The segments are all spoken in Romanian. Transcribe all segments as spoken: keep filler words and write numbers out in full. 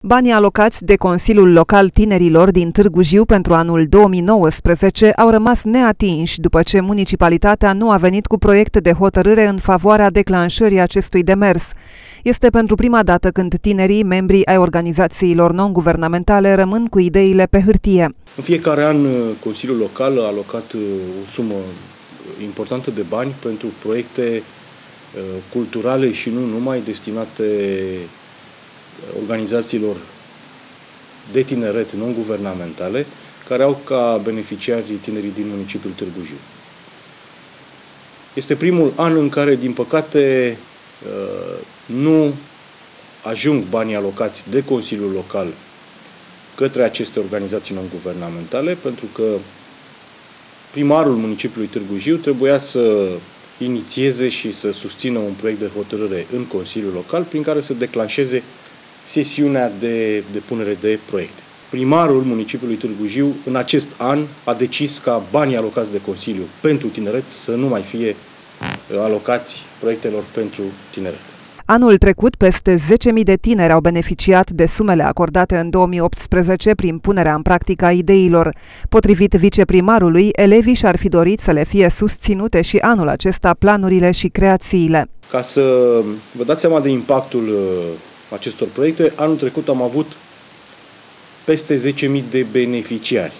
Banii alocați de Consiliul Local Tinerilor din Târgu Jiu pentru anul două mii nouăsprezece au rămas neatinși după ce municipalitatea nu a venit cu proiecte de hotărâre în favoarea declanșării acestui demers. Este pentru prima dată când tinerii, membrii ai organizațiilor non-guvernamentale, rămân cu ideile pe hârtie. În fiecare an, Consiliul Local a alocat o sumă importantă de bani pentru proiecte culturale și nu numai, destinate organizațiilor de tineret non-guvernamentale, care au ca beneficiari tinerii din municipiul Târgu Jiu. Este primul an în care, din păcate, nu ajung banii alocați de Consiliul Local către aceste organizații non-guvernamentale, pentru că primarul municipiului Târgu Jiu trebuia să inițieze și să susțină un proiect de hotărâre în Consiliul Local prin care să declanșeze sesiunea de depunere de proiecte. Primarul municipiului Târgu Jiu în acest an a decis ca banii alocați de Consiliu pentru tineret să nu mai fie alocați proiectelor pentru tineret. Anul trecut, peste zece mii de tineri au beneficiat de sumele acordate în două mii optsprezece prin punerea în practică a ideilor. Potrivit viceprimarului, elevii și-ar fi dorit să le fie susținute și anul acesta planurile și creațiile. Ca să vă dați seama de impactul acestor proiecte, anul trecut am avut peste zece mii de beneficiari.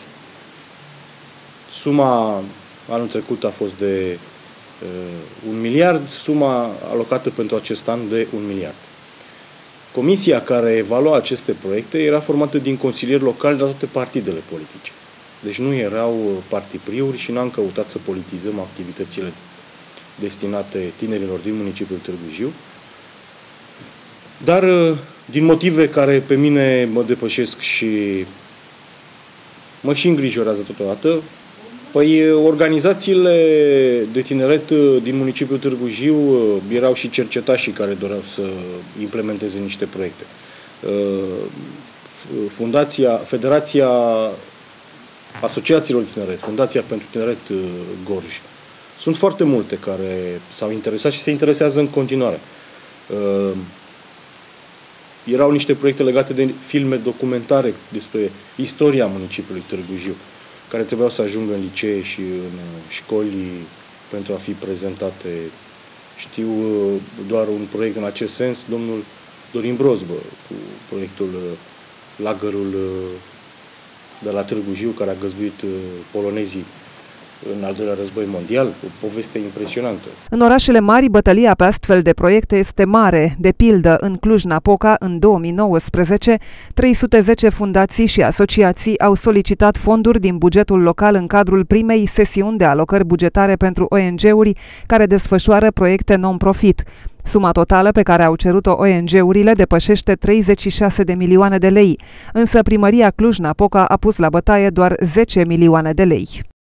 Suma anul trecut a fost de uh, un miliard, suma alocată pentru acest an de un miliard. Comisia care evalua aceste proiecte era formată din consilieri locali de la toate partidele politice. Deci nu erau partipriuri și n-am căutat să politizăm activitățile destinate tinerilor din municipiul Târgu Jiu. Dar din motive care pe mine mă depășesc și mă și îngrijorează totodată, păi organizațiile de tineret din municipiul Târgu Jiu erau și cercetașii care doreau să implementeze niște proiecte. Fundația, Federația Asociațiilor de Tineret, Fundația pentru Tineret Gorj. Sunt foarte multe care s-au interesat și se interesează în continuare. Erau niște proiecte legate de filme documentare despre istoria municipiului Târgu Jiu, care trebuiau să ajungă în licee și în școli pentru a fi prezentate. Știu doar un proiect în acest sens, domnul Dorin Brozbă, cu proiectul Lagărul de la Târgu Jiu, care a găzduit polonezii în al doilea război mondial, o poveste impresionantă. În orașele mari, bătălia pe astfel de proiecte este mare. De pildă, în Cluj-Napoca, în două mii nouăsprezece, trei sute zece fundații și asociații au solicitat fonduri din bugetul local în cadrul primei sesiuni de alocări bugetare pentru O N G-uri care desfășoară proiecte non-profit. Suma totală pe care au cerut-o O N G-urile depășește treizeci și șase de milioane de lei, însă primăria Cluj-Napoca a pus la bătaie doar zece milioane de lei.